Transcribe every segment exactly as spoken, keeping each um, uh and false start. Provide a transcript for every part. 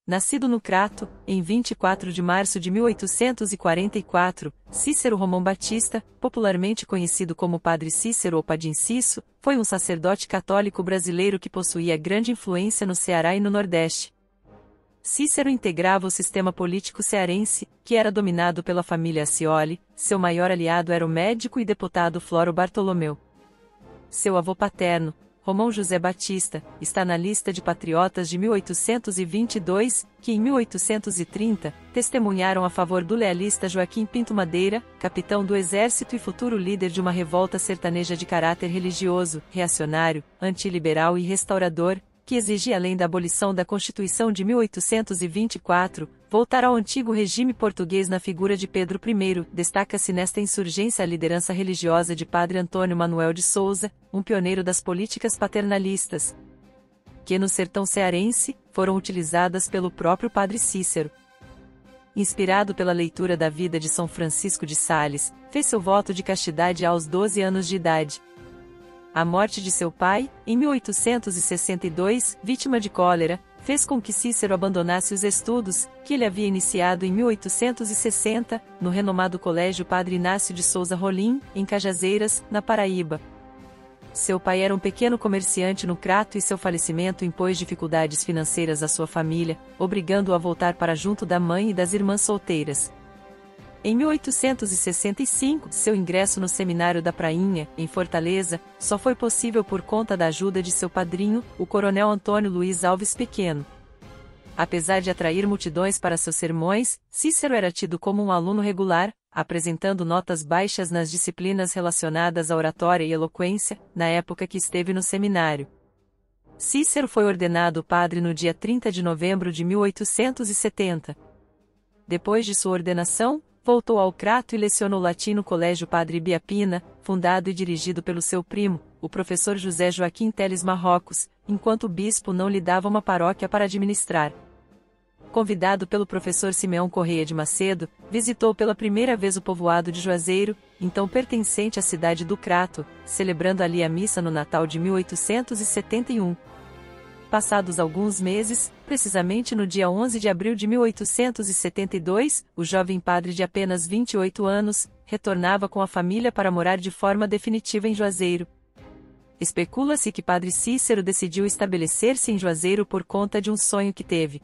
Nascido no Crato, em vinte e quatro de março de mil oitocentos e quarenta e quatro, Cícero Romão Batista, popularmente conhecido como Padre Cícero ou Padim Cisso, foi um sacerdote católico brasileiro que possuía grande influência no Ceará e no Nordeste. Cícero integrava o sistema político cearense, que era dominado pela família Accioli. Seu maior aliado era o médico e deputado Floro Bartolomeu. Seu avô paterno, Romão José Batista, está na lista de patriotas de mil oitocentos e vinte e dois, que em mil oitocentos e trinta, testemunharam a favor do lealista Joaquim Pinto Madeira, capitão do exército e futuro líder de uma revolta sertaneja de caráter religioso, reacionário, antiliberal e restaurador, que exigia, além da abolição da Constituição de mil oitocentos e vinte e quatro, voltar ao antigo regime português na figura de Pedro I. Destaca-se nesta insurgência a liderança religiosa de Padre Antônio Manuel de Souza, um pioneiro das políticas paternalistas, que no sertão cearense, foram utilizadas pelo próprio Padre Cícero. Inspirado pela leitura da vida de São Francisco de Sales, fez seu voto de castidade aos doze anos de idade. A morte de seu pai, em mil oitocentos e sessenta e dois, vítima de cólera, fez com que Cícero abandonasse os estudos, que ele havia iniciado em mil oitocentos e sessenta, no renomado Colégio Padre Inácio de Souza Rolim, em Cajazeiras, na Paraíba. Seu pai era um pequeno comerciante no Crato e seu falecimento impôs dificuldades financeiras à sua família, obrigando-o a voltar para junto da mãe e das irmãs solteiras. Em mil oitocentos e sessenta e cinco, seu ingresso no Seminário da Prainha, em Fortaleza, só foi possível por conta da ajuda de seu padrinho, o coronel Antônio Luiz Alves Pequeno. Apesar de atrair multidões para seus sermões, Cícero era tido como um aluno regular, apresentando notas baixas nas disciplinas relacionadas à oratória e eloquência, na época que esteve no seminário. Cícero foi ordenado padre no dia trinta de novembro de mil oitocentos e setenta. Depois de sua ordenação, voltou ao Crato e lecionou latim no Colégio Padre Biapina, fundado e dirigido pelo seu primo, o professor José Joaquim Teles Marrocos, enquanto o bispo não lhe dava uma paróquia para administrar. Convidado pelo professor Simeão Correia de Macedo, visitou pela primeira vez o povoado de Juazeiro, então pertencente à cidade do Crato, celebrando ali a missa no Natal de mil oitocentos e setenta e um. Passados alguns meses, precisamente no dia onze de abril de mil oitocentos e setenta e dois, o jovem padre de apenas vinte e oito anos, retornava com a família para morar de forma definitiva em Juazeiro. Especula-se que Padre Cícero decidiu estabelecer-se em Juazeiro por conta de um sonho que teve.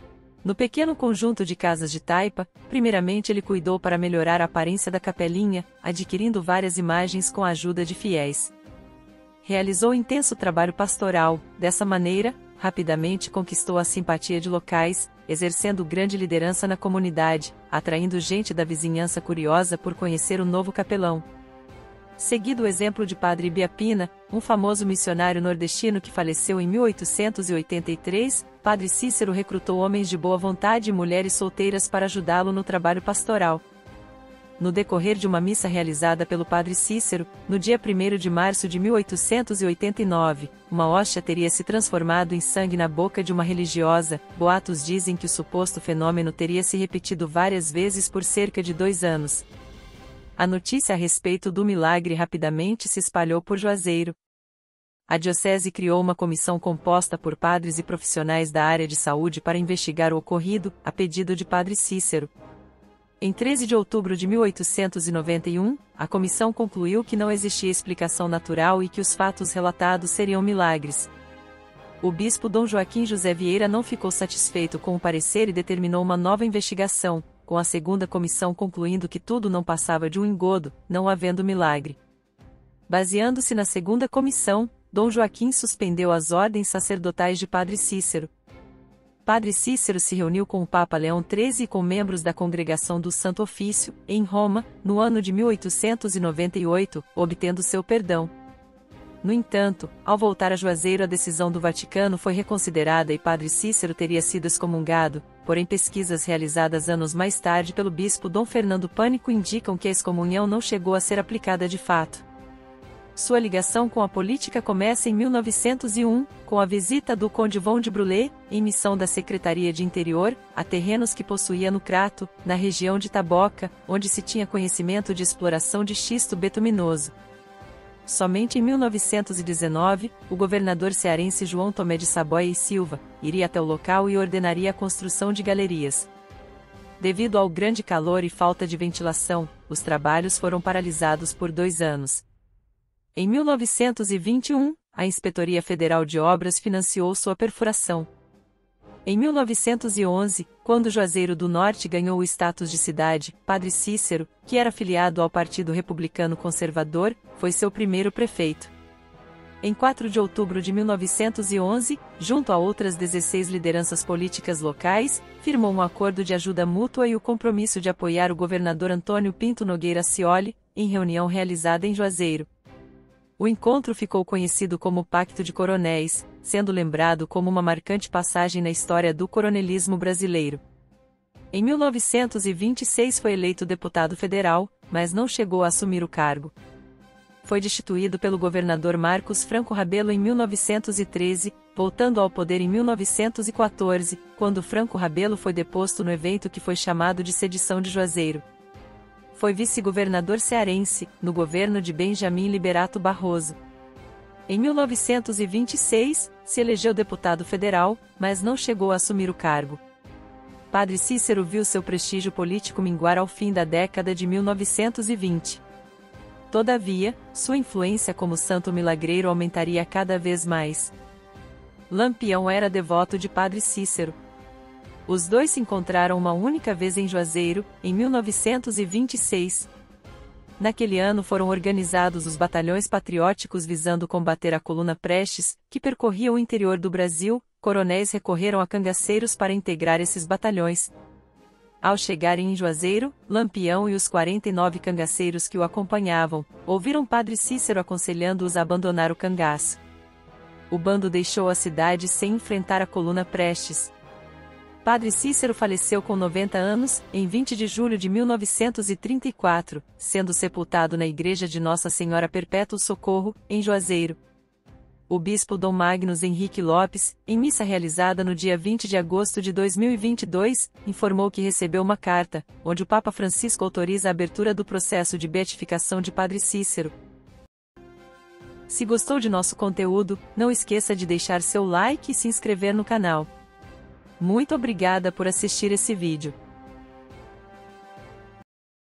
No pequeno conjunto de casas de taipa, primeiramente ele cuidou para melhorar a aparência da capelinha, adquirindo várias imagens com a ajuda de fiéis. Realizou intenso trabalho pastoral, dessa maneira, rapidamente conquistou a simpatia de locais, exercendo grande liderança na comunidade, atraindo gente da vizinhança curiosa por conhecer o novo capelão. Seguido o exemplo de Padre Biapina, um famoso missionário nordestino que faleceu em mil oitocentos e oitenta e três, Padre Cícero recrutou homens de boa vontade e mulheres solteiras para ajudá-lo no trabalho pastoral. No decorrer de uma missa realizada pelo Padre Cícero, no dia primeiro de março de mil oitocentos e oitenta e nove, uma hóstia teria se transformado em sangue na boca de uma religiosa. Boatos dizem que o suposto fenômeno teria se repetido várias vezes por cerca de dois anos. A notícia a respeito do milagre rapidamente se espalhou por Juazeiro. A diocese criou uma comissão composta por padres e profissionais da área de saúde para investigar o ocorrido, a pedido de Padre Cícero. Em treze de outubro de mil oitocentos e noventa e um, a comissão concluiu que não existia explicação natural e que os fatos relatados seriam milagres. O bispo Dom Joaquim José Vieira não ficou satisfeito com o parecer e determinou uma nova investigação, com a segunda comissão concluindo que tudo não passava de um engodo, não havendo milagre. Baseando-se na segunda comissão, Dom Joaquim suspendeu as ordens sacerdotais de Padre Cícero. Padre Cícero se reuniu com o Papa Leão treze e com membros da Congregação do Santo Ofício, em Roma, no ano de mil oitocentos e noventa e oito, obtendo seu perdão. No entanto, ao voltar a Juazeiro, a decisão do Vaticano foi reconsiderada e Padre Cícero teria sido excomungado, porém pesquisas realizadas anos mais tarde pelo bispo Dom Fernando Pânico indicam que a excomunhão não chegou a ser aplicada de fato. Sua ligação com a política começa em mil novecentos e um, com a visita do Conde Von de Brulé, em missão da Secretaria de Interior, a terrenos que possuía no Crato, na região de Taboca, onde se tinha conhecimento de exploração de xisto betuminoso. somente em mil novecentos e dezenove, o governador cearense João Tomé de Saboia e Silva iria até o local e ordenaria a construção de galerias. Devido ao grande calor e falta de ventilação, os trabalhos foram paralisados por dois anos. Em mil novecentos e vinte e um, a Inspetoria Federal de Obras financiou sua perfuração. Em mil novecentos e onze, quando Juazeiro do Norte ganhou o status de cidade, Padre Cícero, que era filiado ao Partido Republicano Conservador, foi seu primeiro prefeito. Em quatro de outubro de mil novecentos e onze, junto a outras dezesseis lideranças políticas locais, firmou um acordo de ajuda mútua e o compromisso de apoiar o governador Antônio Pinto Nogueira Scioli, em reunião realizada em Juazeiro. O encontro ficou conhecido como Pacto de Coronéis, sendo lembrado como uma marcante passagem na história do coronelismo brasileiro. Em mil novecentos e vinte e seis foi eleito deputado federal, mas não chegou a assumir o cargo. Foi destituído pelo governador Marcos Franco Rabelo em mil novecentos e treze, voltando ao poder em mil novecentos e quatorze, quando Franco Rabelo foi deposto no evento que foi chamado de Sedição de Juazeiro. Foi vice-governador cearense, no governo de Benjamin Liberato Barroso. Em mil novecentos e vinte e seis, se elegeu deputado federal, mas não chegou a assumir o cargo. Padre Cícero viu seu prestígio político minguar ao fim da década de mil novecentos e vinte. Todavia, sua influência como santo milagreiro aumentaria cada vez mais. Lampião era devoto de Padre Cícero. Os dois se encontraram uma única vez em Juazeiro, em mil novecentos e vinte e seis. Naquele ano foram organizados os batalhões patrióticos visando combater a coluna Prestes, que percorria o interior do Brasil. Coronéis recorreram a cangaceiros para integrar esses batalhões. Ao chegarem em Juazeiro, Lampião e os quarenta e nove cangaceiros que o acompanhavam, ouviram Padre Cícero aconselhando-os a abandonar o cangaço. O bando deixou a cidade sem enfrentar a coluna Prestes. Padre Cícero faleceu com noventa anos, em vinte de julho de mil novecentos e trinta e quatro, sendo sepultado na Igreja de Nossa Senhora Perpétuo Socorro, em Juazeiro. O bispo Dom Magnus Henrique Lopes, em missa realizada no dia vinte de agosto de dois mil e vinte e dois, informou que recebeu uma carta, onde o Papa Francisco autoriza a abertura do processo de beatificação de Padre Cícero. Se gostou de nosso conteúdo, não esqueça de deixar seu like e se inscrever no canal. Muito obrigada por assistir esse vídeo.